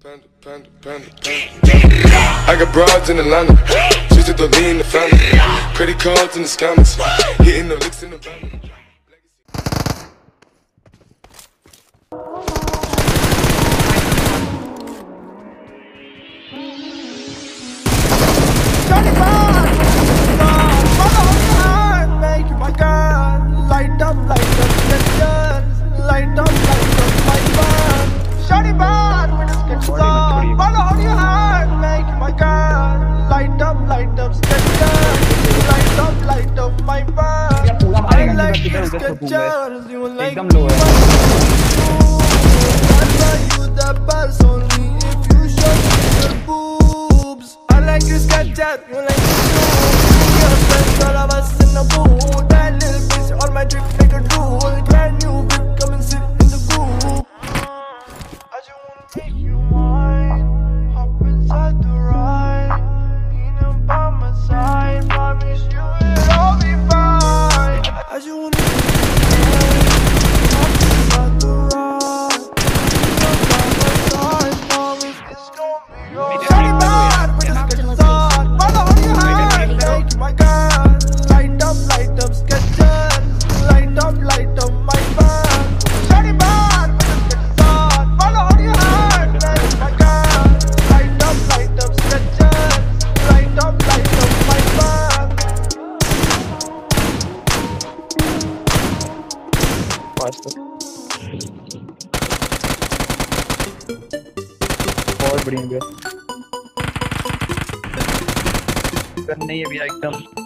I got broads in Atlanta, just to the lean the family. Credit cards in the scammers, hitting the licks in the van. एकदम लो है बहुत बढ़िया नहीं है भैया एकदम।